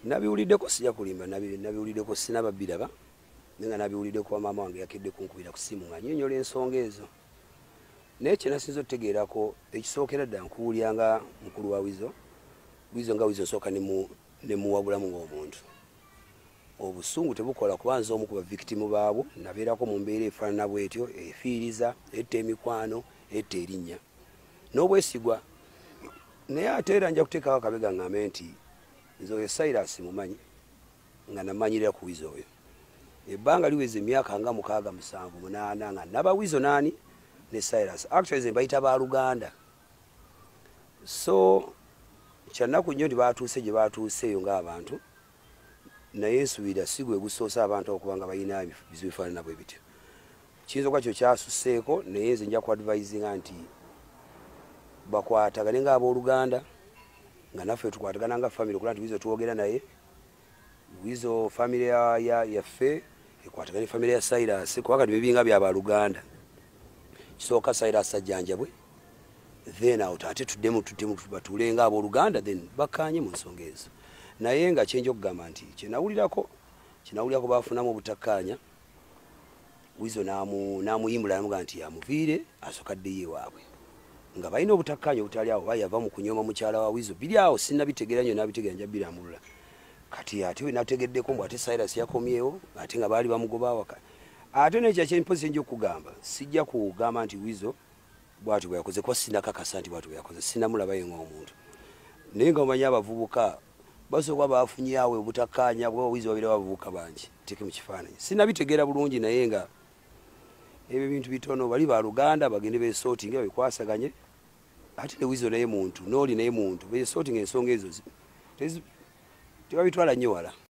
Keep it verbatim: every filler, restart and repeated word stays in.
nabiwuliddeko sijja kulimba nabiwuliddeko sinababiraba nga nabiwuliddeko maama wange yakedde kunkubira ku ssimu nga nnyonnyola ensonga ezo naye kye nasinza okutegeerako ekisookera ddala nkuwulyanga mukulu wa Wizo Wizo nga Wizo nsooka ne muwabulamu ng'omuntu obusungu tebukola kubanza omu ku bavictimu baabwo nabeerako mu mbeera efaanana bwetyo efiiriza etta emikwano etta erinnya n'obwesigwa naye ate era nja kuteekako akabega ngambe nti nze oyo Cyrus mumanyi nga namanyirira ku Wizo oyo ebbanga liweza emyaka nga mukaaga musanvu munaana nga naba Wizo naani ne Cyrus actually ze bayita ba Luganda so kyannaku nnyo nti baatuuse gye baatuuseeyo ng'abantu naye nsuubira si gwe gusoosa abantu okuba nga balina bizibu bifaanana bwe bityo kiyinza okuba kyo kyasusseeko naye nze nja kuadvisinga nti bakwatagane ng'abooluganda nga naffe tukwatagana nga famire okulaba nti Wizo tuwogera naye Wizo famire yaffe ekwatagane famire ya Cyrus kuba kati bibinga byabaluganda kisooka Cyrus ajjanjabwe then awo ate tuddemu tuddemu batuule ng'abooluganda then bakkaanye mu nsonga ezo naye nga kyenja okugamba nti kyenawulirako kyenawulirako baafunamu obutakkaanya Wizo n'amuyimbula namugaa nti yamuviire asokaddeyo ewaabwe nga balina obutakkaanya obutali awo bayava mu kunyooma mukyala wa Wizo biri awo sinnabitegeera nnyo nabitegeera nja birambulula kati ate we nategeddeko mbu ate Cyrus yakomyewo ate nga baali bamugoba awaka ate nekya kyempozi nja okugamba sijja kugamba nti Wizo bw'atyo bwe yakoze kuba sinnakakasa nti bw'atyo bwe yakoze sinnamulabayo ng'omuntu naye nga omanyi abavubuka basooka bafunye awe obutakkaanya bwa Wizo babeera bavubuka bangi teeke mu kifaananyi sinnabitegeera bulungi naye nga ebyo bintu bitono bali ba Luganda bagende beesootinga bekwasaganye ate ne Wizo naye muntu n'oli naye muntu beesootinga ensonga ezo tebabitwala nnyo wala